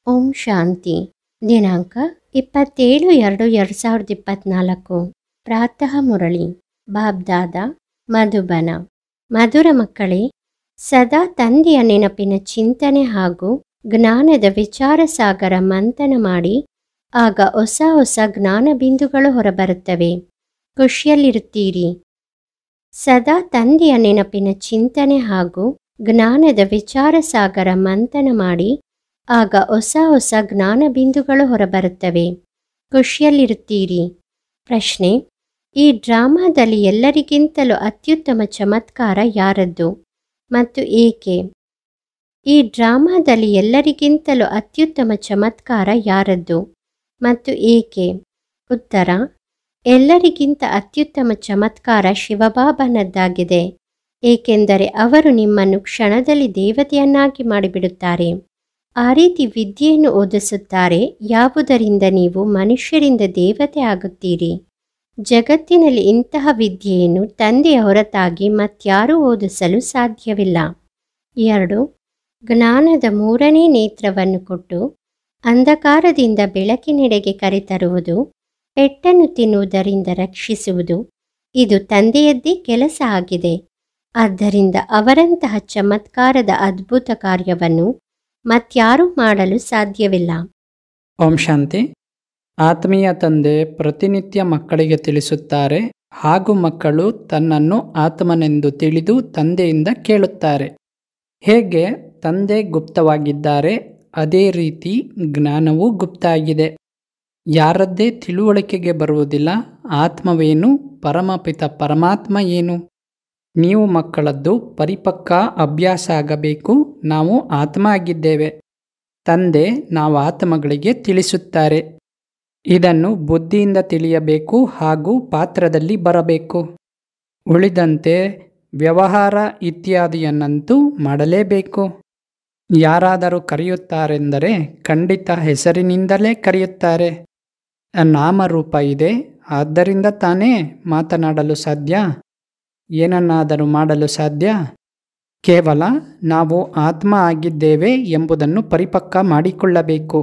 ಓಂ ಶಾಂತಿ. ದಿನಾಂಕ 27/2/2024. ಪ್ರಾತಃ ಮುರಳಿ. ಬಾಬ್ದಾದ ಮಧುಬನ. ಮಧುರ ಮಕ್ಕಳೇ, ಸದಾ ತಂದೆಯ ನೆನಪಿನ ಚಿಂತನೆ ಹಾಗೂ ಜ್ಞಾನದ ವಿಚಾರ ಸಾಗರ ಮಂಥನ ಮಾಡಿ, ಆಗ ಹೊಸ ಹೊಸ ಜ್ಞಾನ ಬಿಂದುಗಳು ಹೊರಬರುತ್ತವೆ. ಖುಷಿಯಲ್ಲಿರುತ್ತೀರಿ. ಸದಾ ತಂದೆಯ ನೆನಪಿನ ಚಿಂತನೆ ಹಾಗೂ ಜ್ಞಾನದ ವಿಚಾರ ಸಾಗರ ಮಂಥನ ಮಾಡಿ, ಆಗ ಹೊಸ ಹೊಸ ಜ್ಞಾನ ಬಿಂದುಗಳು ಹೊರಬರುತ್ತವೆ. ಖುಷಿಯಲ್ಲಿರುತ್ತೀರಿ. ಪ್ರಶ್ನೆ: ಈ ಡ್ರಾಮಾದಲ್ಲಿ ಎಲ್ಲರಿಗಿಂತಲೂ ಅತ್ಯುತ್ತಮ ಚಮತ್ಕಾರ ಯಾರದ್ದು ಮತ್ತು ಏಕೆ? ಈ ಡ್ರಾಮಾದಲ್ಲಿ ಎಲ್ಲರಿಗಿಂತಲೂ ಅತ್ಯುತ್ತಮ ಚಮತ್ಕಾರ ಯಾರದ್ದು ಮತ್ತು ಏಕೆ? ಉತ್ತರ: ಎಲ್ಲರಿಗಿಂತ ಅತ್ಯುತ್ತಮ ಚಮತ್ಕಾರ ಶಿವಬಾಬನದ್ದಾಗಿದೆ, ಏಕೆಂದರೆ ಅವರು ನಿಮ್ಮನ್ನು ಕ್ಷಣದಲ್ಲಿ ದೇವತೆಯನ್ನಾಗಿ ಮಾಡಿಬಿಡುತ್ತಾರೆ. ಆ ರೀತಿ ವಿದ್ಯೆಯನ್ನು ಓದಿಸುತ್ತಾರೆ, ಯಾವುದರಿಂದ ನೀವು ಮನುಷ್ಯರಿಂದ ದೇವತೆ ಆಗುತ್ತೀರಿ. ಜಗತ್ತಿನಲ್ಲಿ ಇಂತಹ ವಿದ್ಯೆಯನ್ನು ತಂದೆಯ ಹೊರತಾಗಿ ಮತ್ಯಾರೂ ಓದಿಸಲು ಸಾಧ್ಯವಿಲ್ಲ. 2. ಜ್ಞಾನದ 3ನೇ ನೇತ್ರವನ್ನು ಕೊಟ್ಟು ಅಂಧಕಾರದಿಂದ ಬೆಳಕಿನೆಡೆಗೆ ಕರೆತರುವುದು, ಪೆಟ್ಟನ್ನು ತಿನ್ನುವುದರಿಂದ ರಕ್ಷಿಸುವುದು, ಇದು ತಂದೆಯದ್ದೇ ಕೆಲಸ ಆಗಿದೆ. ಆದ್ದರಿಂದ ಅವರಂತಹ ಚಮತ್ಕಾರದ ಅದ್ಭುತ ಕಾರ್ಯವನ್ನು ಮತ್ಯಾರೂ ಮಾಡಲು ಸಾಧ್ಯವಿಲ್ಲ. ಓಂ ಶಾಂತಿ. ಆತ್ಮೀಯ ತಂದೆ ಪ್ರತಿನಿತ್ಯ ಮಕ್ಕಳಿಗೆ ತಿಳಿಸುತ್ತಾರೆ ಹಾಗೂ ಮಕ್ಕಳು ತನ್ನನ್ನು ಆತ್ಮನೆಂದು ತಿಳಿದು ತಂದೆಯಿಂದ ಕೇಳುತ್ತಾರೆ. ಹೇಗೆ ತಂದೆ ಗುಪ್ತವಾಗಿದ್ದಾರೆ, ಅದೇ ರೀತಿ ಜ್ಞಾನವೂ ಗುಪ್ತ ಆಗಿದೆ. ಯಾರದ್ದೇ ತಿಳುವಳಿಕೆಗೆ ಬರುವುದಿಲ್ಲ. ಆತ್ಮವೇನು, ಪರಮಪಿತ ಪರಮಾತ್ಮ ಏನು? ನೀವು ಮಕ್ಕಳದ್ದು ಪರಿಪಕ್ವ ಅಭ್ಯಾಸ ಆಗಬೇಕು. ನಾವು ಆತ್ಮ ಆಗಿದ್ದೇವೆ. ತಂದೆ ನಾವು ಆತ್ಮಗಳಿಗೆ ತಿಳಿಸುತ್ತಾರೆ. ಇದನ್ನು ಬುದ್ಧಿಯಿಂದ ತಿಳಿಯಬೇಕು ಹಾಗೂ ಪಾತ್ರದಲ್ಲಿ ಬರಬೇಕು. ಉಳಿದಂತೆ ವ್ಯವಹಾರ ಇತ್ಯಾದಿಯನ್ನಂತೂ ಮಾಡಲೇಬೇಕು. ಯಾರಾದರೂ ಕರೆಯುತ್ತಾರೆಂದರೆ ಖಂಡಿತ ಹೆಸರಿನಿಂದಲೇ ಕರೆಯುತ್ತಾರೆ. ನಾಮರೂಪ ಇದೆ, ಆದ್ದರಿಂದ ತಾನೇ ಮಾತನಾಡಲು ಸಾಧ್ಯ, ಏನನ್ನಾದರೂ ಮಾಡಲು ಸಾಧ್ಯ. ಕೇವಲ ನಾವು ಆತ್ಮ ಆಗಿದ್ದೇವೆ ಎಂಬುದನ್ನು ಪರಿಪಕ್ವ ಮಾಡಿಕೊಳ್ಳಬೇಕು.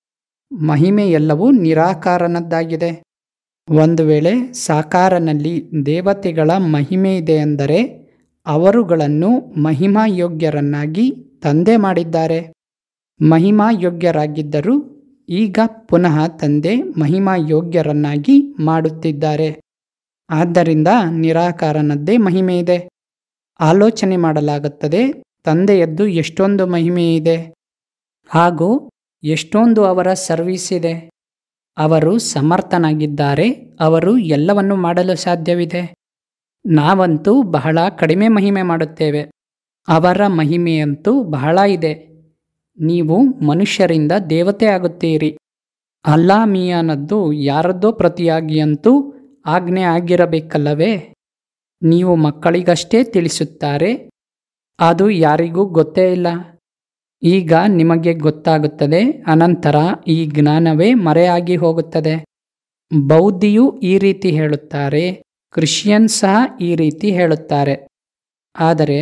ಮಹಿಮೆ ಎಲ್ಲವೂ ನಿರಾಕಾರನದ್ದಾಗಿದೆ. ಒಂದು ವೇಳೆ ಸಾಕಾರನಲ್ಲಿ ದೇವತೆಗಳ ಮಹಿಮೆ ಇದೆ ಎಂದರೆ ಅವರುಗಳನ್ನು ಮಹಿಮಾ ಯೋಗ್ಯರನ್ನಾಗಿ ತಂದೆ ಮಾಡಿದ್ದಾರೆ. ಮಹಿಮಾ ಯೋಗ್ಯರಾಗಿದ್ದರು, ಈಗ ಪುನಃ ತಂದೆ ಮಹಿಮಾ ಯೋಗ್ಯರನ್ನಾಗಿ ಮಾಡುತ್ತಿದ್ದಾರೆ. ಆದ್ದರಿಂದ ನಿರಾಕಾರನದ್ದೇ ಮಹಿಮೆ ಇದೆ. ಆಲೋಚನೆ ಮಾಡಲಾಗುತ್ತದೆ, ತಂದೆಯದ್ದು ಎಷ್ಟೊಂದು ಮಹಿಮೆ ಇದೆ ಹಾಗೂ ಎಷ್ಟೊಂದು ಅವರ ಸರ್ವಿಸ್ ಇದೆ. ಅವರು ಸಮರ್ಥನಾಗಿದ್ದಾರೆ, ಅವರು ಎಲ್ಲವನ್ನು ಮಾಡಲು ಸಾಧ್ಯವಿದೆ. ನಾವಂತೂ ಬಹಳ ಕಡಿಮೆ ಮಹಿಮೆ ಮಾಡುತ್ತೇವೆ, ಅವರ ಮಹಿಮೆಯಂತೂ ಬಹಳ ಇದೆ. ನೀವು ಮನುಷ್ಯರಿಂದ ದೇವತೆ ಆಗುತ್ತೀರಿ. ಅಲ್ಲಾ ಮಿಯಾನದ್ದು ಯಾರದ್ದೋ ಪ್ರತಿಯಾಗಿಯಂತೂ ಆಜ್ಞೆ ಆಗಿರಬೇಕಲ್ಲವೇ? ನೀವು ಮಕ್ಕಳಿಗಷ್ಟೇ ತಿಳಿಸುತ್ತಾರೆ, ಅದು ಯಾರಿಗೂ ಗೊತ್ತೇ ಇಲ್ಲ. ಈಗ ನಿಮಗೆ ಗೊತ್ತಾಗುತ್ತದೆ, ಅನಂತರ ಈ ಜ್ಞಾನವೇ ಮರೆಯಾಗಿ ಹೋಗುತ್ತದೆ. ಬೌದ್ಧಿಯೂ ಈ ರೀತಿ ಹೇಳುತ್ತಾರೆ, ಕ್ರಿಶ್ಚಿಯನ್ ಸಹ ಈ ರೀತಿ ಹೇಳುತ್ತಾರೆ. ಆದರೆ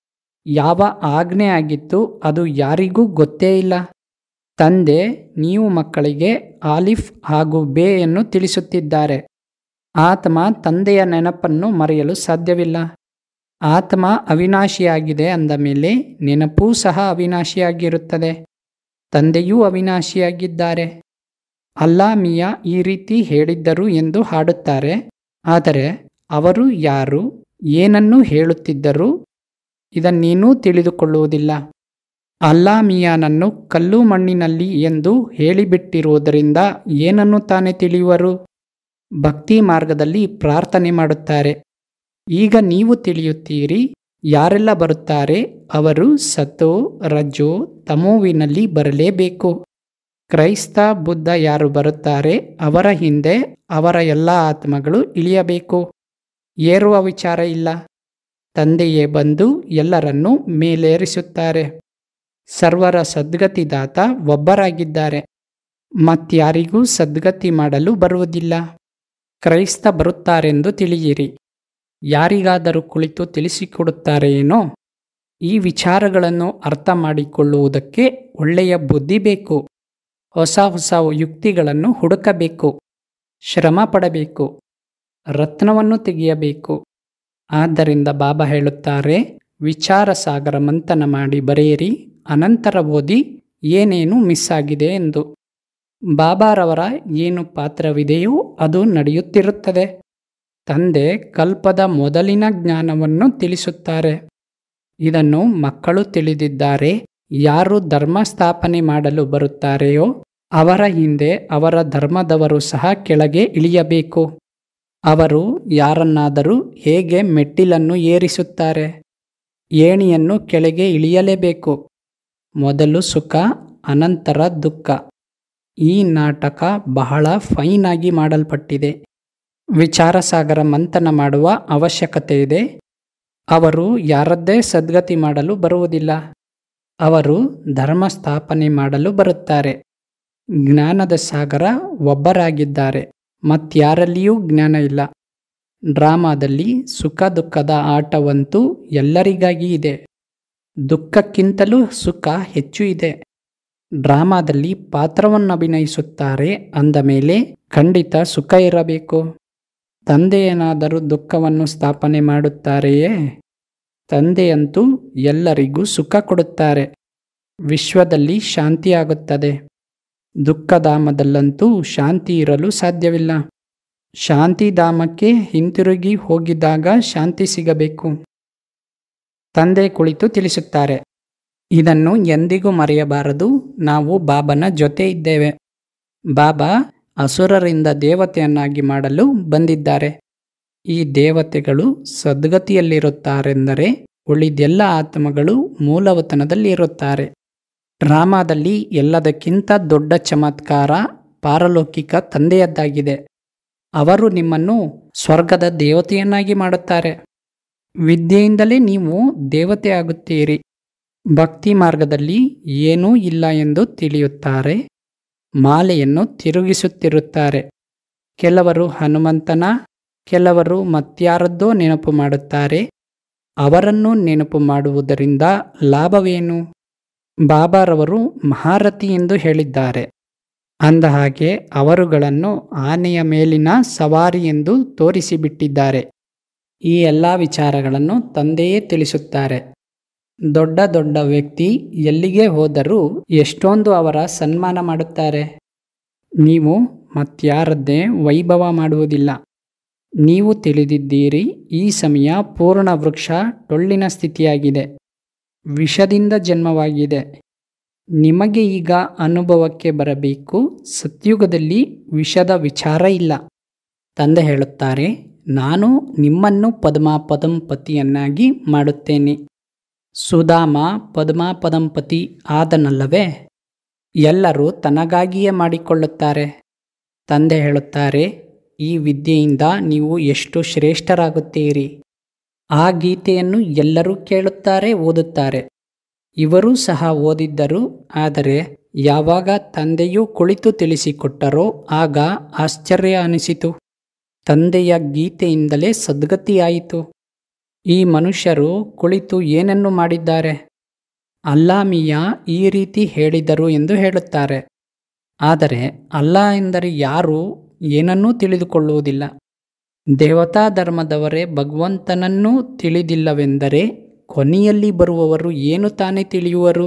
ಯಾವ ಆಜ್ಞೆ ಆಗಿತ್ತು ಅದು ಯಾರಿಗೂ ಗೊತ್ತೇ ಇಲ್ಲ. ತಂದೆ ನೀವು ಮಕ್ಕಳಿಗೆ ಆಲಿಫ್ ಹಾಗೂ ಬೇಯನ್ನು ತಿಳಿಸುತ್ತಿದ್ದಾರೆ. ಆತ್ಮ ತಂದೆಯ ನೆನಪನ್ನು ಮರೆಯಲು ಸಾಧ್ಯವಿಲ್ಲ. ಆತ್ಮ ಅವಿನಾಶಿಯಾಗಿದೆ ಅಂದ ಮೇಲೆ ನೆನಪೂ ಸಹ ಅವಿನಾಶಿಯಾಗಿರುತ್ತದೆ. ತಂದೆಯೂ ಅವಿನಾಶಿಯಾಗಿದ್ದಾರೆ. ಅಲ್ಲಾ ಮಿಯಾ ಈ ರೀತಿ ಹೇಳಿದ್ದರು ಎಂದು ಹಾಡುತ್ತಾರೆ. ಆದರೆ ಅವರು ಯಾರು, ಏನನ್ನು ಹೇಳುತ್ತಿದ್ದರು ಇದನ್ನೇನೂ ತಿಳಿದುಕೊಳ್ಳುವುದಿಲ್ಲ. ಅಲ್ಲಾ ಮಿಯಾನನ್ನು ಕಲ್ಲು ಮಣ್ಣಿನಲ್ಲಿ ಎಂದು ಹೇಳಿಬಿಟ್ಟಿರುವುದರಿಂದ ಏನನ್ನು ತಾನೇ ತಿಳಿಯುವರು? ಭಕ್ತಿ ಮಾರ್ಗದಲ್ಲಿ ಪ್ರಾರ್ಥನೆ ಮಾಡುತ್ತಾರೆ. ಈಗ ನೀವು ತಿಳಿಯುತ್ತೀರಿ, ಯಾರೆಲ್ಲ ಬರುತ್ತಾರೆ ಅವರು ಸತೋ ರಜೋ ತಮೋವಿನಲ್ಲಿ ಬರಲೇಬೇಕು. ಕ್ರೈಸ್ತ ಬುದ್ಧ ಯಾರು ಬರುತ್ತಾರೆ ಅವರ ಹಿಂದೆ ಅವರ ಎಲ್ಲ ಆತ್ಮಗಳು ಇಳಿಯಬೇಕು. ಏರುವ ವಿಚಾರ ಇಲ್ಲ. ತಂದೆಯೇ ಬಂದು ಎಲ್ಲರನ್ನೂ ಮೇಲೇರಿಸುತ್ತಾರೆ. ಸರ್ವರ ಸದ್ಗತಿದಾತ ಒಬ್ಬರಾಗಿದ್ದಾರೆ, ಮತ್ಯಾರಿಗೂ ಸದ್ಗತಿ ಮಾಡಲು ಬರುವುದಿಲ್ಲ. ಕ್ರೈಸ್ತ ಬರುತ್ತಾರೆಂದು ತಿಳಿಯಿರಿ. ಯಾರಿಗಾದರೂ ಕುಳಿತು ತಿಳಿಸಿಕೊಡುತ್ತಾರೆಯೇನೋ? ಈ ವಿಚಾರಗಳನ್ನು ಅರ್ಥ ಮಾಡಿಕೊಳ್ಳುವುದಕ್ಕೆ ಒಳ್ಳೆಯ ಬುದ್ಧಿ ಬೇಕು. ಹೊಸ ಹೊಸ ಯುಕ್ತಿಗಳನ್ನು ಹುಡುಕಬೇಕು, ಶ್ರಮ ಪಡಬೇಕು, ರತ್ನವನ್ನು ತೆಗೆಯಬೇಕು. ಆದ್ದರಿಂದ ಬಾಬಾ ಹೇಳುತ್ತಾರೆ, ವಿಚಾರ ಸಾಗರ ಮಂಥನ ಮಾಡಿ ಬರೆಯಿರಿ, ಅನಂತರ ಓದಿ ಏನೇನು ಮಿಸ್ ಆಗಿದೆ ಎಂದು. ಬಾಬಾರವರ ಏನು ಪಾತ್ರವಿದೆಯೋ ಅದು ನಡೆಯುತ್ತಿರುತ್ತದೆ. ತಂದೆ ಕಲ್ಪದ ಮೊದಲಿನ ಜ್ಞಾನವನ್ನು ತಿಳಿಸುತ್ತಾರೆ. ಇದನ್ನು ಮಕ್ಕಳು ತಿಳಿದಿದ್ದಾರೆ. ಯಾರು ಧರ್ಮ ಸ್ಥಾಪನೆ ಮಾಡಲು ಬರುತ್ತಾರೆಯೋ ಅವರ ಹಿಂದೆ ಅವರ ಧರ್ಮದವರು ಸಹ ಕೆಳಗೆ ಇಳಿಯಬೇಕು. ಅವರು ಯಾರನ್ನಾದರೂ ಹೇಗೆ ಮೆಟ್ಟಿಲನ್ನು ಏರಿಸುತ್ತಾರೆ, ಏಣಿಯನ್ನು ಕೆಳಗೆ ಇಳಿಯಲೇಬೇಕು. ಮೊದಲು ಸುಖ, ಅನಂತರ ದುಃಖ. ಈ ನಾಟಕ ಬಹಳ ಫೈನ್ ಆಗಿ ಮಾಡಲ್ಪಟ್ಟಿದೆ. ವಿಚಾರಸಾಗರ ಮಂಥನ ಮಾಡುವ ಅವಶ್ಯಕತೆ ಇದೆ. ಅವರು ಯಾರದ್ದೇ ಸದ್ಗತಿ ಮಾಡಲು ಬರುವುದಿಲ್ಲ. ಅವರು ಧರ್ಮ ಸ್ಥಾಪನೆ ಮಾಡಲು ಬರುತ್ತಾರೆ. ಜ್ಞಾನದ ಸಾಗರ ಒಬ್ಬರಾಗಿದ್ದಾರೆ, ಮತ್ಯಾರಲ್ಲಿಯೂ ಜ್ಞಾನ ಇಲ್ಲ. ಡ್ರಾಮಾದಲ್ಲಿ ಸುಖ ದುಃಖದ ಆಟವಂತೂ ಎಲ್ಲರಿಗಾಗಿ ಇದೆ. ದುಃಖಕ್ಕಿಂತಲೂ ಸುಖ ಹೆಚ್ಚು ಇದೆ. ಡ್ರಾಮಾದಲ್ಲಿ ಪಾತ್ರವನ್ನು ಅಭಿನಯಿಸುತ್ತಾರೆ ಅಂದ ಮೇಲೆ ಖಂಡಿತ ಸುಖ ಇರಬೇಕು. ತಂದೆಯೇನಾದರೂ ದುಃಖವನ್ನು ಸ್ಥಾಪನೆ ಮಾಡುತ್ತಾರೆಯೇ? ತಂದೆಯಂತೂ ಎಲ್ಲರಿಗೂ ಸುಖ ಕೊಡುತ್ತಾರೆ. ವಿಶ್ವದಲ್ಲಿ ಶಾಂತಿಯಾಗುತ್ತದೆ. ದುಃಖಧಾಮದಲ್ಲಂತೂ ಶಾಂತಿ ಇರಲು ಸಾಧ್ಯವಿಲ್ಲ. ಶಾಂತಿಧಾಮಕ್ಕೆ ಹಿಂತಿರುಗಿ ಹೋಗಿದಾಗ ಶಾಂತಿ ಸಿಗಬೇಕು. ತಂದೆ ಕುಳಿತು ತಿಳಿಸುತ್ತಾರೆ, ಇದನ್ನು ಎಂದಿಗೂ ಮರೆಯಬಾರದು. ನಾವು ಬಾಬನ ಜೊತೆ ಇದ್ದೇವೆ. ಬಾಬಾ ಅಸುರರಿಂದ ದೇವತೆಯನ್ನಾಗಿ ಮಾಡಲು ಬಂದಿದ್ದಾರೆ. ಈ ದೇವತೆಗಳು ಸದ್ಗತಿಯಲ್ಲಿರುತ್ತಾರೆಂದರೆ ಉಳಿದೆಲ್ಲ ಆತ್ಮಗಳು ಮೂಲವತನದಲ್ಲಿರುತ್ತಾರೆ. ಡ್ರಾಮಾದಲ್ಲಿ ಎಲ್ಲದಕ್ಕಿಂತ ದೊಡ್ಡ ಚಮತ್ಕಾರ ಪಾರಲೌಕಿಕ ತಂದೆಯದ್ದಾಗಿದೆ. ಅವರು ನಿಮ್ಮನ್ನು ಸ್ವರ್ಗದ ದೇವತೆಯನ್ನಾಗಿ ಮಾಡುತ್ತಾರೆ. ವಿದ್ಯೆಯಿಂದಲೇ ನೀವು ದೇವತೆ ಆಗುತ್ತೀರಿ. ಭಕ್ತಿ ಮಾರ್ಗದಲ್ಲಿ ಏನೂ ಇಲ್ಲ ಎಂದು ತಿಳಿಯುತ್ತಾರೆ. ಮಾಲೆಯನ್ನು ತಿರುಗಿಸುತ್ತಿರುತ್ತಾರೆ. ಕೆಲವರು ಹನುಮಂತನ, ಕೆಲವರು ಮತ್ಯಾರದ್ದೋ ನೆನಪು ಮಾಡುತ್ತಾರೆ. ಅವರನ್ನು ನೆನಪು ಮಾಡುವುದರಿಂದ ಲಾಭವೇನು? ಬಾಬಾರವರು ಮಹಾರಥಿ ಎಂದು ಹೇಳಿದ್ದಾರೆ. ಅಂದಹಾಗೆ ಅವರುಗಳನ್ನು ಆನೆಯ ಮೇಲಿನ ಸವಾರಿ ಎಂದು ತೋರಿಸಿಬಿಟ್ಟಿದ್ದಾರೆ. ಈ ಎಲ್ಲ ವಿಚಾರಗಳನ್ನು ತಂದೆಯೇ ತಿಳಿಸುತ್ತಾರೆ. ದೊಡ್ಡ ದೊಡ್ಡ ವ್ಯಕ್ತಿ ಎಲ್ಲಿಗೆ ಹೋದರೂ ಎಷ್ಟೊಂದು ಅವರ ಸನ್ಮಾನ ಮಾಡುತ್ತಾರೆ. ನೀವು ಮತ್ಯಾರದ್ದೇ ವೈಭವ ಮಾಡುವುದಿಲ್ಲ. ನೀವು ತಿಳಿದಿದ್ದೀರಿ, ಈ ಸಮಯ ಪೂರ್ಣ ವೃಕ್ಷ ಟೊಳ್ಳಿನ ಸ್ಥಿತಿಯಾಗಿದೆ, ವಿಷದಿಂದ ಜನ್ಮವಾಗಿದೆ. ನಿಮಗೆ ಈಗ ಅನುಭವಕ್ಕೆ ಬರಬೇಕು, ಸತ್ಯುಗದಲ್ಲಿ ವಿಷದ ವಿಚಾರ ಇಲ್ಲ. ತಂದೆ ಹೇಳುತ್ತಾರೆ, ನಾನು ನಿಮ್ಮನ್ನು ಪದ್ಮಾಪದಂಪತಿಯನ್ನಾಗಿ ಮಾಡುತ್ತೇನೆ. ಸುಧಾಮ ಪದ್ಮಾಪದಂಪತಿ ಆದನಲ್ಲವೇ? ಎಲ್ಲರೂ ತನಗಾಗಿಯೇ ಮಾಡಿಕೊಳ್ಳುತ್ತಾರೆ. ತಂದೆ ಹೇಳುತ್ತಾರೆ, ಈ ವಿದ್ಯೆಯಿಂದ ನೀವು ಎಷ್ಟು ಶ್ರೇಷ್ಠರಾಗುತ್ತೀರಿ. ಆ ಗೀತೆಯನ್ನು ಎಲ್ಲರೂ ಕೇಳುತ್ತಾರೆ, ಓದುತ್ತಾರೆ. ಇವರೂ ಸಹ ಓದಿದ್ದರು. ಆದರೆ ಯಾವಾಗ ತಂದೆಯೂ ಕುಳಿತು ತಿಳಿಸಿಕೊಟ್ಟರೋ ಆಗ ಆಶ್ಚರ್ಯ ಅನಿಸಿತು. ತಂದೆಯ ಗೀತೆಯಿಂದಲೇ ಸದ್ಗತಿಯಾಯಿತು. ಈ ಮನುಷ್ಯರು ಕುಳಿತು ಏನನ್ನು ಮಾಡಿದ್ದಾರೆ? ಅಲ್ಲಾಮಿಯಾ ಈ ರೀತಿ ಹೇಳಿದರು ಎಂದು ಹೇಳುತ್ತಾರೆ. ಆದರೆ ಅಲ್ಲಾ ಎಂದರೆ ಯಾರು ಏನನ್ನೂ ತಿಳಿದುಕೊಳ್ಳುವುದಿಲ್ಲ. ದೇವತಾ ಧರ್ಮದವರೇ ಭಗವಂತನನ್ನೂ ತಿಳಿದಿಲ್ಲವೆಂದರೆ ಕೊನೆಯಲ್ಲಿ ಬರುವವರು ಏನು ತಾನೇ ತಿಳಿಯುವರು?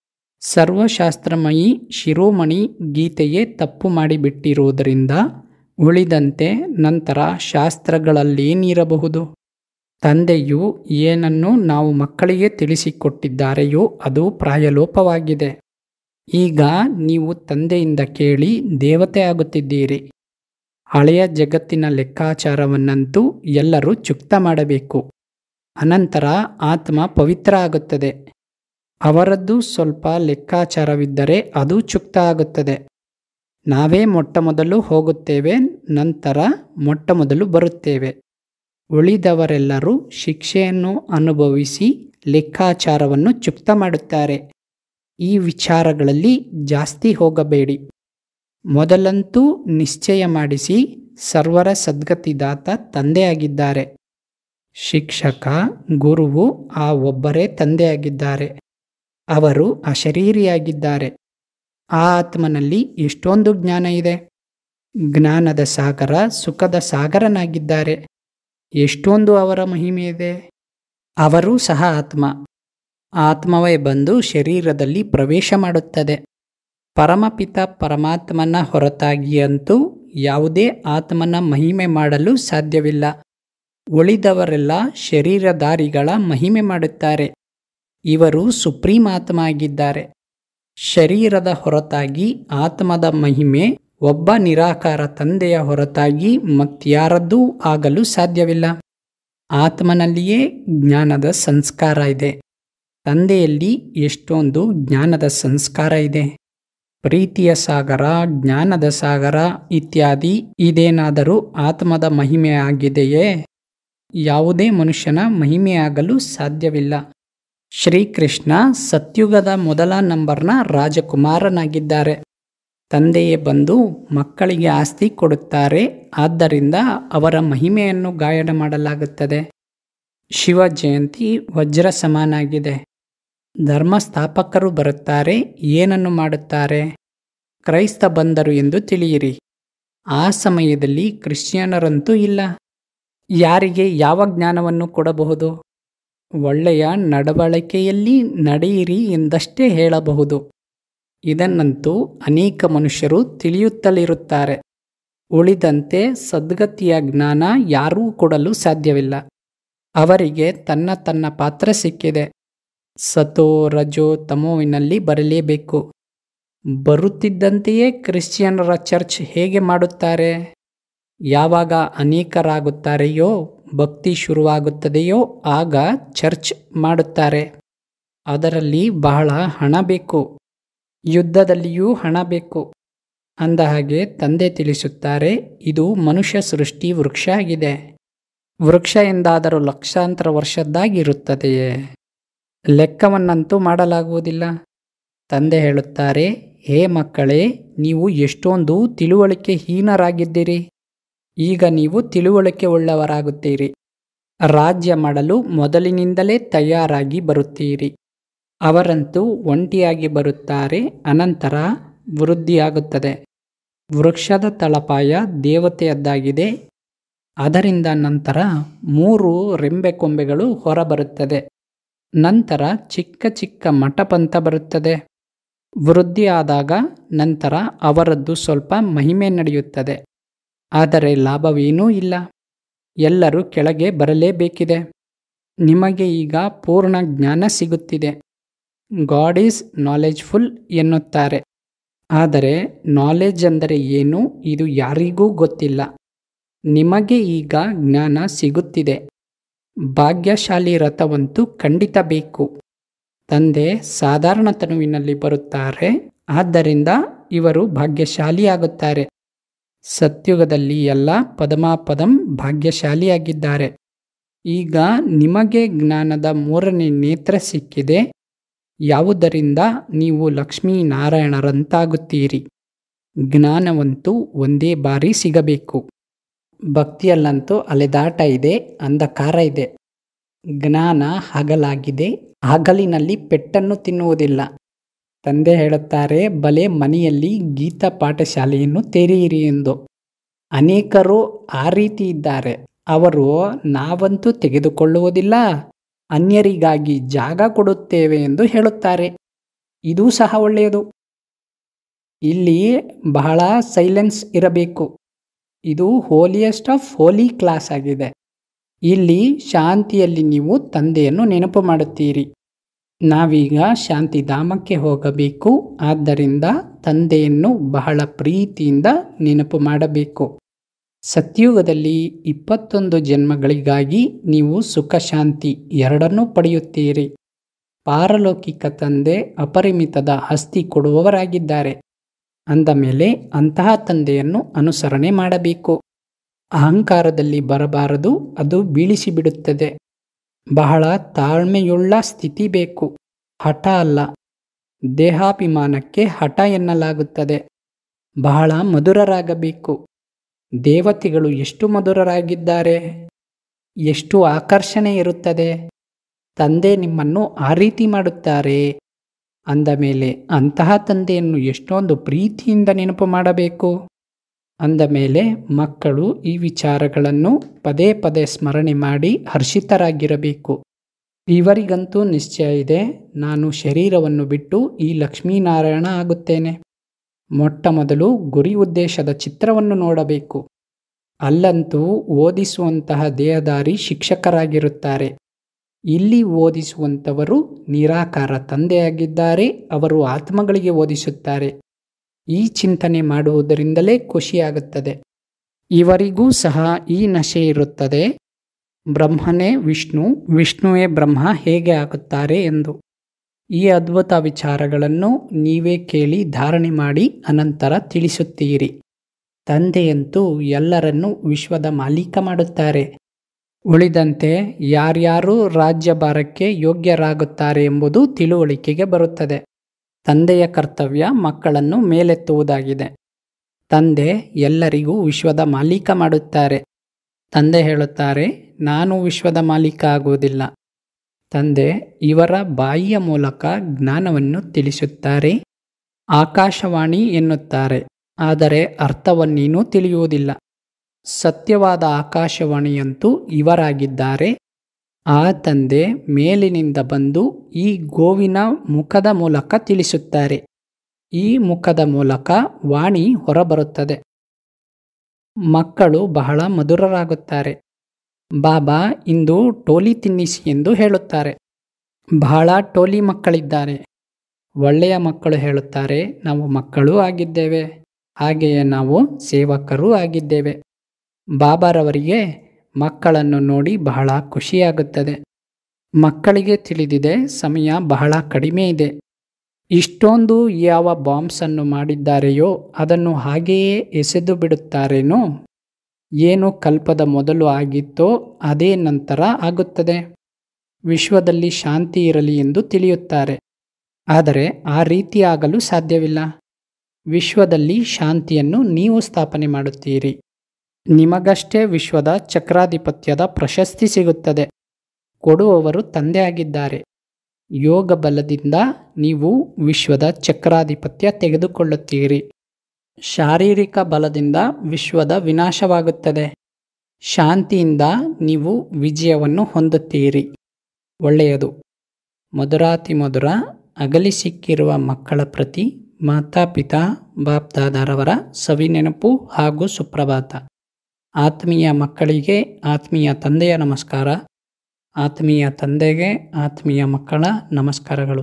ಸರ್ವಶಾಸ್ತ್ರಮಯಿ ಶಿರೋಮಣಿ ಗೀತೆಯೇ ತಪ್ಪು ಮಾಡಿಬಿಟ್ಟಿರುವುದರಿಂದ ಉಳಿದಂತೆ ನಂತರ ಶಾಸ್ತ್ರಗಳಲ್ಲೇನಿರಬಹುದು? ತಂದೆಯು ಏನನ್ನು ನಾವು ಮಕ್ಕಳಿಗೆ ತಿಳಿಸಿಕೊಟ್ಟಿದ್ದಾರೆಯೋ ಅದು ಪ್ರಾಯಲೋಪವಾಗಿದೆ. ಈಗ ನೀವು ತಂದೆಯಿಂದ ಕೇಳಿ ದೇವತೆ ಆಗುತ್ತಿದ್ದೀರಿ. ಹಳೆಯ ಜಗತ್ತಿನ ಲೆಕ್ಕಾಚಾರವನ್ನಂತೂ ಎಲ್ಲರೂ ಚುಕ್ತ ಮಾಡಬೇಕು. ಅನಂತರ ಆತ್ಮ ಪವಿತ್ರ ಆಗುತ್ತದೆ. ಅವರದ್ದು ಸ್ವಲ್ಪ ಲೆಕ್ಕಾಚಾರವಿದ್ದರೆ ಅದು ಚುಕ್ತ ಆಗುತ್ತದೆ. ನಾವೇ ಮೊಟ್ಟಮೊದಲು ಹೋಗುತ್ತೇವೆ, ನಂತರ ಮೊಟ್ಟಮೊದಲು ಬರುತ್ತೇವೆ. ಉಳಿದವರೆಲ್ಲರೂ ಶಿಕ್ಷೆಯನ್ನು ಅನುಭವಿಸಿ ಲೆಕ್ಕಾಚಾರವನ್ನು ಚುಕ್ತ ಮಾಡುತ್ತಾರೆ. ಈ ವಿಚಾರಗಳಲ್ಲಿ ಜಾಸ್ತಿ ಹೋಗಬೇಡಿ. ಮೊದಲಂತೂ ನಿಶ್ಚಯ ಮಾಡಿಸಿ, ಸರ್ವರ ಸದ್ಗತಿದಾತ ತಂದೆಯಾಗಿದ್ದಾರೆ. ಶಿಕ್ಷಕ ಗುರುವು ಆ ಒಬ್ಬರೇ ತಂದೆಯಾಗಿದ್ದಾರೆ. ಅವರು ಅಶರೀರಿಯಾಗಿದ್ದಾರೆ. ಆ ಆತ್ಮನಲ್ಲಿ ಎಷ್ಟೊಂದು ಜ್ಞಾನ ಇದೆ. ಜ್ಞಾನದ ಸಾಗರ, ಸುಖದ ಸಾಗರನಾಗಿದ್ದಾರೆ. ಎಷ್ಟೊಂದು ಅವರ ಮಹಿಮೆ ಇದೆ. ಅವರೂ ಸಹ ಆತ್ಮ. ಆತ್ಮವೇ ಬಂದು ಶರೀರದಲ್ಲಿ ಪ್ರವೇಶ ಮಾಡುತ್ತದೆ. ಪರಮಪಿತ ಪರಮಾತ್ಮನ ಹೊರತಾಗಿಯಂತೂ ಯಾವುದೇ ಆತ್ಮನ ಮಹಿಮೆ ಮಾಡಲು ಸಾಧ್ಯವಿಲ್ಲ. ಉಳಿದವರೆಲ್ಲ ಶರೀರಧಾರಿಗಳ ಮಹಿಮೆ ಮಾಡುತ್ತಾರೆ. ಇವರು ಸುಪ್ರೀಂ ಆತ್ಮ ಆಗಿದ್ದಾರೆ. ಶರೀರದ ಹೊರತಾಗಿ ಆತ್ಮದ ಮಹಿಮೆ ಒಬ್ಬ ನಿರಾಕಾರ ತಂದೆಯ ಹೊರತಾಗಿ ಮತ್ಯಾರದ್ದೂ ಆಗಲು ಸಾಧ್ಯವಿಲ್ಲ. ಆತ್ಮನಲ್ಲಿಯೇ ಜ್ಞಾನದ ಸಂಸ್ಕಾರ ಇದೆ. ತಂದೆಯಲ್ಲಿ ಎಷ್ಟೊಂದು ಜ್ಞಾನದ ಸಂಸ್ಕಾರ ಇದೆ. ಪ್ರೀತಿಯ ಸಾಗರ, ಜ್ಞಾನದ ಸಾಗರ ಇತ್ಯಾದಿ ಇದೇನಾದರೂ ಆತ್ಮದ ಮಹಿಮೆ ಆಗಿದೆಯೇ? ಯಾವುದೇ ಮನುಷ್ಯನ ಮಹಿಮೆಯಾಗಲು ಸಾಧ್ಯವಿಲ್ಲ. ಶ್ರೀಕೃಷ್ಣ ಸತ್ಯುಗದ ಮೊದಲ ನಂಬರ್ನ ರಾಜಕುಮಾರನಾಗಿದ್ದಾರೆ. ತಂದೆಯೇ ಬಂದು ಮಕ್ಕಳಿಗೆ ಆಸ್ತಿ ಕೊಡುತ್ತಾರೆ. ಆದ್ದರಿಂದ ಅವರ ಮಹಿಮೆಯನ್ನು ಗಾಯನ ಮಾಡಲಾಗುತ್ತದೆ. ಶಿವ ಜಯಂತಿ ವಜ್ರ ಸಮಾನಾಗಿದೆ. ಧರ್ಮಸ್ಥಾಪಕರು ಬರುತ್ತಾರೆ. ಏನನ್ನು ಮಾಡುತ್ತಾರೆ? ಕ್ರೈಸ್ತ ಬಂದರು ಎಂದು ತಿಳಿಯಿರಿ. ಆ ಸಮಯದಲ್ಲಿ ಕ್ರಿಶ್ಚಿಯನರಂತೂ ಇಲ್ಲ. ಯಾರಿಗೆ ಯಾವ ಜ್ಞಾನವನ್ನು ಕೊಡಬಹುದು? ಒಳ್ಳೆಯ ನಡವಳಿಕೆಯಲ್ಲಿ ನಡೆಯಿರಿ ಎಂದಷ್ಟೇ ಹೇಳಬಹುದು. ಇದನ್ನಂತೂ ಅನೇಕ ಮನುಷ್ಯರು ತಿಳಿಯುತ್ತಲಿರುತ್ತಾರೆ. ಉಳಿದಂತೆ ಸದ್ಗತಿಯ ಜ್ಞಾನ ಯಾರೂ ಕೊಡಲು ಸಾಧ್ಯವಿಲ್ಲ. ಅವರಿಗೆ ತನ್ನ ತನ್ನ ಪಾತ್ರ ಸಿಕ್ಕಿದೆ. ಸತೋ ರಜೋ ತಮೋವಿನಲ್ಲಿ ಬರಲೇಬೇಕು. ಬರುತ್ತಿದ್ದಂತೆಯೇ ಕ್ರಿಶ್ಚಿಯನ್ನರ ಚರ್ಚ್ ಹೇಗೆ ಮಾಡುತ್ತಾರೆ? ಯಾವಾಗ ಅನೇಕರಾಗುತ್ತಾರೆಯೋ, ಭಕ್ತಿ ಶುರುವಾಗುತ್ತದೆಯೋ ಆಗ ಚರ್ಚ್ ಮಾಡುತ್ತಾರೆ. ಅದರಲ್ಲಿ ಬಹಳ ಹಣ ಬೇಕು. ಯುದ್ಧದಲ್ಲಿಯೂ ಹಣ ಬೇಕು. ಅಂದ ಹಾಗೆ ತಂದೆ ತಿಳಿಸುತ್ತಾರೆ, ಇದು ಮನುಷ್ಯ ಸೃಷ್ಟಿ ವೃಕ್ಷ ಆಗಿದೆ. ವೃಕ್ಷ ಎಂದಾದರೂ ಲಕ್ಷಾಂತರ ವರ್ಷದ್ದಾಗಿರುತ್ತದೆಯೇ? ಲೆಕ್ಕವನ್ನಂತೂ ಮಾಡಲಾಗುವುದಿಲ್ಲ. ತಂದೆ ಹೇಳುತ್ತಾರೆ, ಹೇ ಮಕ್ಕಳೇ, ನೀವು ಎಷ್ಟೊಂದು ತಿಳುವಳಿಕೆ ಹೀನರಾಗಿದ್ದೀರಿ. ಈಗ ನೀವು ತಿಳುವಳಿಕೆ ಉಳ್ಳವರಾಗುತ್ತೀರಿ. ರಾಜ್ಯ ಮಾಡಲು ಮೊದಲಿನಿಂದಲೇ ತಯಾರಾಗಿ ಬರುತ್ತೀರಿ. ಅವರಂತೂ ಒಂಟಿಯಾಗಿ ಬರುತ್ತಾರೆ. ಅನಂತರ ವೃದ್ಧಿಯಾಗುತ್ತದೆ. ವೃಕ್ಷದ ತಳಪಾಯ ದೇವತೆಯದ್ದಾಗಿದೆ. ಅದರಿಂದ ನಂತರ 3 ರೆಂಬೆಕೊಂಬೆಗಳು ಹೊರಬರುತ್ತದೆ. ನಂತರ ಚಿಕ್ಕ ಚಿಕ್ಕ ಮಠಪಂಥ ಬರುತ್ತದೆ. ವೃದ್ಧಿಯಾದಾಗ ನಂತರ ಅವರದ್ದು ಸ್ವಲ್ಪ ಮಹಿಮೆ ನಡೆಯುತ್ತದೆ. ಆದರೆ ಲಾಭವೇನೂ ಇಲ್ಲ. ಎಲ್ಲರೂ ಕೆಳಗೆ ಬರಲೇಬೇಕಿದೆ. ನಿಮಗೆ ಈಗ ಪೂರ್ಣ ಜ್ಞಾನ ಸಿಗುತ್ತಿದೆ. ಗಾಡ್ ಈಸ್ ನಾಲೆಜ್ಫುಲ್ ಎನ್ನುತ್ತಾರೆ. ಆದರೆ ನಾಲೆಜ್ ಅಂದರೆ ಏನು, ಇದು ಯಾರಿಗೂ ಗೊತ್ತಿಲ್ಲ. ನಿಮಗೆ ಈಗ ಜ್ಞಾನ ಸಿಗುತ್ತಿದೆ. ಭಾಗ್ಯಶಾಲಿ ರಥವಂತೂ ಖಂಡಿತ ಬೇಕು. ತಂದೆ ಸಾಧಾರಣ ತನುವಿನಲ್ಲಿ ಬರುತ್ತಾರೆ. ಆದ್ದರಿಂದ ಇವರು ಭಾಗ್ಯಶಾಲಿಯಾಗುತ್ತಾರೆ. ಸತ್ಯುಗದಲ್ಲಿ ಎಲ್ಲ ಪದಮಾಪದಂ ಭಾಗ್ಯಶಾಲಿಯಾಗಿದ್ದಾರೆ. ಈಗ ನಿಮಗೆ ಜ್ಞಾನದ 3ನೇ ನೇತ್ರ ಸಿಕ್ಕಿದೆ. ಯಾವುದರಿಂದ ನೀವು ಲಕ್ಷ್ಮೀನಾರಾಯಣರಂತಾಗುತ್ತೀರಿ. ಜ್ಞಾನವಂತೂ ಒಂದೇ ಬಾರಿ ಸಿಗಬೇಕು. ಭಕ್ತಿಯಲ್ಲಂತೂ ಅಲೆದಾಟ ಇದೆ, ಅಂಧಕಾರ ಇದೆ. ಜ್ಞಾನ ಹಗಲಾಗಿದೆ. ಹಗಲಿನಲ್ಲಿ ಪೆಟ್ಟನ್ನು ತಿನ್ನುವುದಿಲ್ಲ. ತಂದೆ ಹೇಳುತ್ತಾರೆ, ಬಲೆ ಮನೆಯಲ್ಲಿ ಗೀತಾ ಪಾಠಶಾಲೆಯನ್ನು ತೆರೆಯಿರಿ ಎಂದು. ಅನೇಕರು ಆ ರೀತಿ ಇದ್ದಾರೆ. ಅವರು ನಾವಂತೂ ತೆಗೆದುಕೊಳ್ಳುವುದಿಲ್ಲ, ಅನ್ಯರಿಗಾಗಿ ಜಾಗ ಕೊಡುತ್ತೇವೆ ಎಂದು ಹೇಳುತ್ತಾರೆ. ಇದೂ ಸಹ ಒಳ್ಳೆಯದು. ಇಲ್ಲಿ ಬಹಳ ಸೈಲೆನ್ಸ್ ಇರಬೇಕು. ಇದು ಹೋಲಿಯೆಸ್ಟ್ ಆಫ್ ಹೋಲಿ ಕ್ಲಾಸ್ ಆಗಿದೆ. ಇಲ್ಲಿ ಶಾಂತಿಯಲ್ಲಿ ನೀವು ತಂದೆಯನ್ನು ನೆನಪು ಮಾಡುತ್ತೀರಿ. ನಾವೀಗ ಶಾಂತಿಧಾಮಕ್ಕೆ ಹೋಗಬೇಕು. ಆದ್ದರಿಂದ ತಂದೆಯನ್ನು ಬಹಳ ಪ್ರೀತಿಯಿಂದ ನೆನಪು ಮಾಡಬೇಕು. ಸತ್ಯುಗದಲ್ಲಿ 21 ಜನ್ಮಗಳಿಗಾಗಿ ನೀವು ಸುಖ ಶಾಂತಿ ಎರಡನ್ನೂ ಪಡೆಯುತ್ತೀರಿ. ಪಾರಲೌಕಿಕ ತಂದೆ ಅಪರಿಮಿತದ ಆಸ್ತಿ ಕೊಡುವವರಾಗಿದ್ದಾರೆ. ಅಂದ ಮೇಲೆ ಅಂತಹ ತಂದೆಯನ್ನು ಅನುಸರಣೆ ಮಾಡಬೇಕು. ಅಹಂಕಾರದಲ್ಲಿ ಬರಬಾರದು, ಅದು ಬೀಳಿಸಿಬಿಡುತ್ತದೆ. ಬಹಳ ತಾಳ್ಮೆಯುಳ್ಳ ಸ್ಥಿತಿ ಬೇಕು, ಹಠ ಅಲ್ಲ. ದೇಹಾಭಿಮಾನಕ್ಕೆ ಹಠ ಎನ್ನಲಾಗುತ್ತದೆ. ಬಹಳ ಮಧುರರಾಗಬೇಕು. ದೇವತೆಗಳು ಎಷ್ಟು ಮಧುರರಾಗಿದ್ದಾರೆ, ಎಷ್ಟು ಆಕರ್ಷಣೆ ಇರುತ್ತದೆ. ತಂದೆ ನಿಮ್ಮನ್ನು ಆ ರೀತಿ ಮಾಡುತ್ತಾರೆ. ಅಂದ ಮೇಲೆ ಅಂತಹ ತಂದೆಯನ್ನು ಎಷ್ಟೊಂದು ಪ್ರೀತಿಯಿಂದ ನೆನಪು ಮಾಡಬೇಕು. ಅಂದ ಮೇಲೆ ಮಕ್ಕಳು ಈ ವಿಚಾರಗಳನ್ನು ಪದೇ ಪದೇ ಸ್ಮರಣೆ ಮಾಡಿ ಹರ್ಷಿತರಾಗಿರಬೇಕು. ಇವರಿಗಂತೂ ನಿಶ್ಚಯ ಇದೆ, ನಾನು ಶರೀರವನ್ನು ಬಿಟ್ಟು ಈ ಲಕ್ಷ್ಮೀನಾರಾಯಣ ಆಗುತ್ತೇನೆ. ಮೊಟ್ಟ ಮೊದಲು ಗುರಿ ಉದ್ದೇಶದ ಚಿತ್ರವನ್ನು ನೋಡಬೇಕು. ಅಲ್ಲಂತೂ ಓದಿಸುವಂತಹ ದೇಹದಾರಿ ಶಿಕ್ಷಕರಾಗಿರುತ್ತಾರೆ. ಇಲ್ಲಿ ಓದಿಸುವಂಥವರು ನಿರಾಕಾರ ತಂದೆಯಾಗಿದ್ದಾರೆ. ಅವರು ಆತ್ಮಗಳಿಗೆ ಓದಿಸುತ್ತಾರೆ. ಈ ಚಿಂತನೆ ಮಾಡುವುದರಿಂದಲೇ ಖುಷಿಯಾಗುತ್ತದೆ. ಇವರಿಗೂ ಸಹ ಈ ನಶೆ ಇರುತ್ತದೆ, ಬ್ರಹ್ಮನೇ ವಿಷ್ಣು, ವಿಷ್ಣುವೇ ಬ್ರಹ್ಮ ಹೇಗೆ ಆಗುತ್ತಾರೆ ಎಂದು. ಈ ಅದ್ಭುತ ವಿಚಾರಗಳನ್ನು ನೀವೇ ಕೇಳಿ ಧಾರಣೆ ಮಾಡಿ ಅನಂತರ ತಿಳಿಸುತ್ತೀರಿ. ತಂದೆಯಂತೂ ಎಲ್ಲರನ್ನೂ ವಿಶ್ವದ ಮಾಲೀಕ ಮಾಡುತ್ತಾರೆ. ಉಳಿದಂತೆ ಯಾರ್ಯಾರು ರಾಜ್ಯಭಾರಕ್ಕೆ ಯೋಗ್ಯರಾಗುತ್ತಾರೆ ಎಂಬುದು ತಿಳುವಳಿಕೆಗೆ ಬರುತ್ತದೆ. ತಂದೆಯ ಕರ್ತವ್ಯ ಮಕ್ಕಳನ್ನು ಮೇಲೆತ್ತುವುದಾಗಿದೆ. ತಂದೆ ಎಲ್ಲರಿಗೂ ವಿಶ್ವದ ಮಾಲೀಕ ಮಾಡುತ್ತಾರೆ. ತಂದೆ ಹೇಳುತ್ತಾರೆ, ನಾನು ವಿಶ್ವದ ಮಾಲೀಕ ಆಗುವುದಿಲ್ಲ. ತಂದೆ ಇವರ ಬಾಯಿಯ ಮೂಲಕ ಜ್ಞಾನವನ್ನು ತಿಳಿಸುತ್ತಾರೆ. ಆಕಾಶವಾಣಿ ಎನ್ನುತ್ತಾರೆ, ಆದರೆ ಅರ್ಥವನ್ನೇನೂ ತಿಳಿಯುವುದಿಲ್ಲ. ಸತ್ಯವಾದ ಆಕಾಶವಾಣಿಯಂತೂ ಇವರಾಗಿದ್ದಾರೆ. ಆ ತಂದೆ ಮೇಲಿನಿಂದ ಬಂದು ಈ ಗೋವಿನ ಮುಖದ ಮೂಲಕ ತಿಳಿಸುತ್ತಾರೆ. ಈ ಮುಖದ ಮೂಲಕ ವಾಣಿ ಹೊರಬರುತ್ತದೆ. ಮಕ್ಕಳು ಬಹಳ ಮಧುರರಾಗುತ್ತಾರೆ. ಬಾಬಾ ಇಂದು ಟೋಲಿ ತಿನ್ನಿಸಿ ಎಂದು ಹೇಳುತ್ತಾರೆ. ಬಹಳ ಟೋಲಿ ಮಕ್ಕಳಿದ್ದಾರೆ. ಒಳ್ಳೆಯ ಮಕ್ಕಳು ಹೇಳುತ್ತಾರೆ, ನಾವು ಮಕ್ಕಳೂ ಆಗಿದ್ದೇವೆ, ಹಾಗೆಯೇ ನಾವು ಸೇವಕರೂ ಆಗಿದ್ದೇವೆ. ಬಾಬಾರವರಿಗೆ ಮಕ್ಕಳನ್ನು ನೋಡಿ ಬಹಳ ಖುಷಿಯಾಗುತ್ತದೆ. ಮಕ್ಕಳಿಗೆ ತಿಳಿದಿದೆ ಸಮಯ ಬಹಳ ಕಡಿಮೆ ಇದೆ. ಇಷ್ಟೊಂದು ಯಾವ ಬಾಂಬ್ಸನ್ನು ಮಾಡಿದ್ದಾರೆಯೋ ಅದನ್ನು ಹಾಗೆಯೇ ಎಸೆದು ಬಿಡುತ್ತಾರೇನೋ. ಏನು ಕಲ್ಪದ ಮೊದಲು ಆಗಿತ್ತೋ ಅದೇ ನಂತರ ಆಗುತ್ತದೆ. ವಿಶ್ವದಲ್ಲಿ ಶಾಂತಿ ಇರಲಿ ಎಂದು ತಿಳಿಯುತ್ತಾರೆ. ಆದರೆ ಆ ರೀತಿ ಆಗಲು ಸಾಧ್ಯವಿಲ್ಲ. ವಿಶ್ವದಲ್ಲಿ ಶಾಂತಿಯನ್ನು ನೀವು ಸ್ಥಾಪನೆ ಮಾಡುತ್ತೀರಿ. ನಿಮಗಷ್ಟೇ ವಿಶ್ವದ ಚಕ್ರಾಧಿಪತ್ಯದ ಪ್ರಶಸ್ತಿ ಸಿಗುತ್ತದೆ. ಕೊಡುವವರು ತಂದೆ ಆಗಿದ್ದಾರೆ. ಯೋಗ ಬಲದಿಂದ ನೀವು ವಿಶ್ವದ ಚಕ್ರಾಧಿಪತ್ಯ ತೆಗೆದುಕೊಳ್ಳುತ್ತೀರಿ. ಶಾರೀರಿಕ ಬಲದಿಂದ ವಿಶ್ವದ ವಿನಾಶವಾಗುತ್ತದೆ. ಶಾಂತಿಯಿಂದ ನೀವು ವಿಜಯವನ್ನು ಹೊಂದುತ್ತೀರಿ. ಒಳ್ಳೆಯದು. ಮಧುರಾತಿ ಮಧುರ ಅಗಲಿ ಸಿಕ್ಕಿರುವ ಮಕ್ಕಳ ಪ್ರತಿ ಮಾತಾಪಿತಾ ಬಾಪ್ದಾದಾರವರ ಸವಿನೆನಪು ಹಾಗೂ ಸುಪ್ರಭಾತ. ಆತ್ಮೀಯ ಮಕ್ಕಳಿಗೆ ಆತ್ಮೀಯ ತಂದೆಯ ನಮಸ್ಕಾರ. ಆತ್ಮೀಯ ತಂದೆಗೆ ಆತ್ಮೀಯ ಮಕ್ಕಳ ನಮಸ್ಕಾರಗಳು.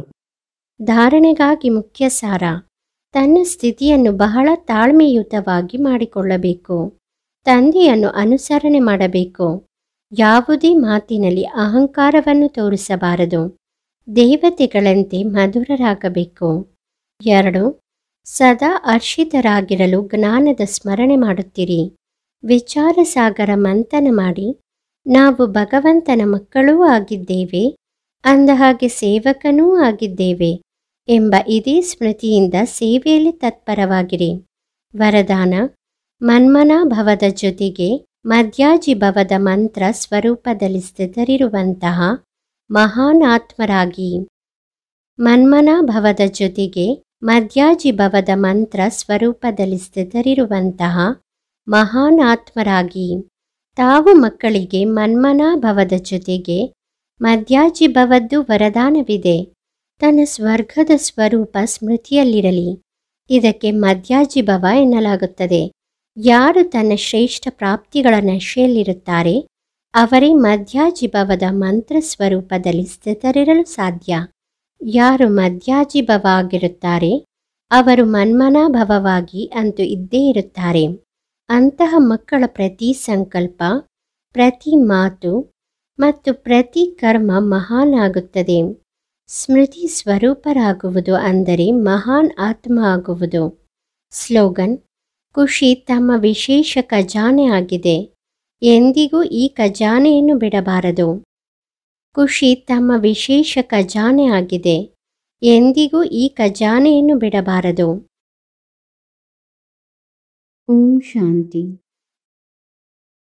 ಧಾರಣೆಗಾಗಿ ಮುಖ್ಯ ಸಾರ: ತನ್ನ ಸ್ಥಿತಿಯನ್ನು ಬಹಳ ತಾಳ್ಮೆಯುತವಾಗಿ ಮಾಡಿಕೊಳ್ಳಬೇಕು. ತಂದೆಯನ್ನು ಅನುಸರಣೆ ಮಾಡಬೇಕು. ಯಾವುದೇ ಮಾತಿನಲ್ಲಿ ಅಹಂಕಾರವನ್ನು ತೋರಿಸಬಾರದು. ದೇವತೆಗಳಂತೆ ಮಧುರರಾಗಬೇಕು. 2. ಸದಾ ಹರ್ಷಿತರಾಗಿರಲು ಜ್ಞಾನದ ಸ್ಮರಣೆ ಮಾಡುತ್ತೀರಿ. ವಿಚಾರ ಸಾಗರ ಮಂಥನ ಮಾಡಿ, ನಾವು ಭಗವಂತನ ಮಕ್ಕಳೂ ಆಗಿದ್ದೇವೆ, ಅಂದ ಹಾಗೆ ಸೇವಕನೂ ಆಗಿದ್ದೇವೆ ಎಂಬ ಇದೇ ಸ್ಮೃತಿಯಿಂದ ಸೇವೆಯಲ್ಲಿ ತತ್ಪರವಾಗಿರಿ. ವರದಾನ: ಮನ್ಮನಾಭವದ ಜೊತೆಗೆ ಮಧ್ಯಾಜಿಭವದ ಮಂತ್ರ ಸ್ವರೂಪದಲ್ಲಿ ಸ್ಥಿತರಿರುವಂತಹ ಮಹಾನ್ ಆತ್ಮರಾಗಿ. ಮನ್ಮನಾಭವದ ಜೊತೆಗೆ ಮಧ್ಯಾಜಿಭವದ ಮಂತ್ರ ಸ್ವರೂಪದಲ್ಲಿ ಸ್ಥಿತರಿರುವಂತಹ ಮಹಾನ್ ಆತ್ಮರಾಗಿ. ತಾವು ಮಕ್ಕಳಿಗೆ ಮನ್ಮನಾಭವದ ಜೊತೆಗೆ ಮಧ್ಯಾಜಿಭವದ್ದು ವರದಾನವಿದೆ. ತನ್ನ ಸ್ವರ್ಗದ ಸ್ವರೂಪ ಸ್ಮೃತಿಯಲ್ಲಿರಲಿ. ಇದಕ್ಕೆ ಮಧ್ಯಾಜಿಭವ ಎನ್ನಲಾಗುತ್ತದೆ. ಯಾರು ತನ್ನ ಶ್ರೇಷ್ಠ ಪ್ರಾಪ್ತಿಗಳ ನಶೆಯಲ್ಲಿರುತ್ತಾರೆ ಅವರೇ ಮಧ್ಯಾಜಿಭವದ ಮಂತ್ರ ಸ್ವರೂಪದಲ್ಲಿ ಸ್ಥಿತರಿರಲು ಸಾಧ್ಯ. ಯಾರು ಮಧ್ಯಾಜಿಭವ ಆಗಿರುತ್ತಾರೆ ಅವರು ಮನ್ಮನಾಭವವಾಗಿ ಅಂತೂ ಇದ್ದೇ ಇರುತ್ತಾರೆ. ಅಂತಹ ಮಕ್ಕಳ ಪ್ರತಿ ಸಂಕಲ್ಪ, ಪ್ರತಿ ಮಾತು ಮತ್ತು ಪ್ರತಿ ಕರ್ಮ ಮಹಾನ್ ಆಗುತ್ತದೆ. ಸ್ಮೃತಿ ಸ್ವರೂಪರಾಗುವುದು ಅಂದರೆ ಮಹಾನ್ ಆತ್ಮ ಆಗುವುದು. ಸ್ಲೋಗನ್: ಖುಷಿ ತಮ್ಮ ವಿಶೇಷ ಖಜಾನೆ ಆಗಿದೆ. ಎಂದಿಗೂ ಈ ಖಜಾನೆಯನ್ನು ಬಿಡಬಾರದು. ಖುಷಿ ತಮ್ಮ ವಿಶೇಷ ಖಜಾನೆ ಆಗಿದೆ. ಎಂದಿಗೂ ಈ ಖಜಾನೆಯನ್ನು ಬಿಡಬಾರದು. ಓಂ ಶಾಂತಿ.